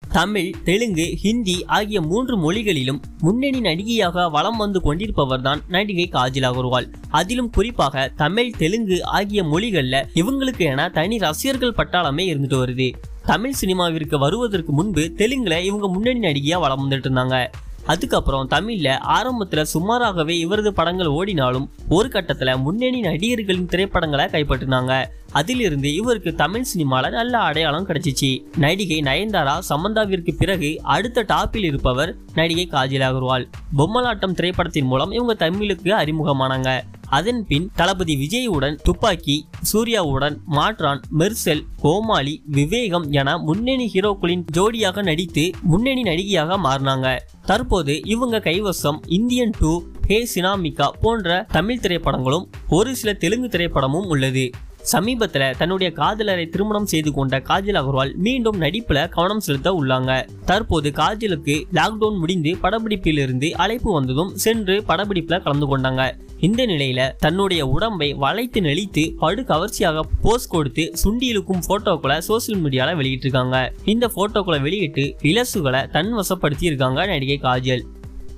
தமிழ், தெலுங்கு, ஹிந்தி ஆகிய 3 மொழிகளிலும் முன்னணி நடிகையாக வலம் வந்து கொண்டிருப்பவர்தான் நடிகை காஜல் அகர்வால். அதிலும் குறிப்பாக தமிழ், தெலுங்கு ஆகிய மொழிகள்ல இவங்களுக்கு என தனி ரசிகர்கள் பட்டாளமே இருந்துட்டு வருது. தமிழ் சினிமாவிற்கு வருவதற்கு முன்பு தெலுங்குல இவங்க முன்னணி நடிகையா வலம் வந்துட்டு இருந்தாங்க. அதுக்கப்புறம் தமிழ்ல ஆரம்பத்துல சுமாராகவே இவரது படங்கள் ஓடினாலும் ஒரு கட்டத்துல முன்னணி நடிகர்களின் திரைப்படங்களை கைப்பற்றினாங்க. அதிலிருந்து இவருக்கு தமிழ் சினிமால நல்ல அடையாளம் கிடைச்சிச்சு. நடிகை நயன்தாரா, சமந்தாவிற்கு பிறகு அடுத்த டாப்பில் இருப்பவர் நடிகை காஜல் அகர்வால். பொம்மலாட்டம் திரைப்படத்தின் மூலம் இவங்க தமிழுக்கு அறிமுகமானாங்க. அதன் பின் தளபதி விஜயுடன் துப்பாக்கி, சூர்யாவுடன் மாற்றான், மெர்சல், கோமாளி, விவேகம் என முன்னணி ஹீரோக்களின் ஜோடியாக நடித்து முன்னணி நடிகையாக மாறினாங்க. தற்போது இவங்க கைவசம் இந்தியன் 2, ஹே சினாமிகா போன்ற தமிழ் திரைப்படங்களும் ஒரு சில தெலுங்கு திரைப்படமும் உள்ளது. சமீபத்துல தன்னுடைய காதலரை திருமணம் செய்து கொண்ட காஜல் அகர்வால் மீண்டும் நடிப்புல கவனம் செலுத்த உள்ளாங்க. தற்போது காஜலுக்கு லாக்டவுன் முடிந்து படப்பிடிப்பிலிருந்து அழைப்பு வந்ததும் சென்று படப்பிடிப்புல கலந்து கொண்டாங்க. இந்த நிலையில தன்னுடைய உடம்பை வளைத்து நெளித்து படு கவர்ச்சியாக போஸ் கொடுத்து சுண்டி இழுக்கும் போட்டோக்களை சோசியல் மீடியால வெளியிட்டிருக்காங்க. இந்த போட்டோக்களை வெளியிட்டு இலசுகளை தன் வசப்படுத்தி இருக்காங்க நடிகை காஜல்.